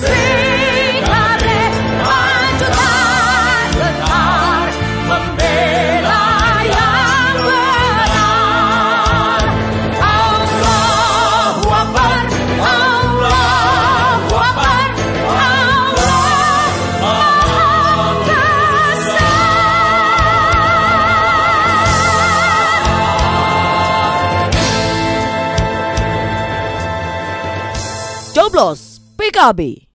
PKB maju tak gentar membela yang benar. Allahu Akbar, Allahu Akbar, Allah Maha Besar. Coblos PKB.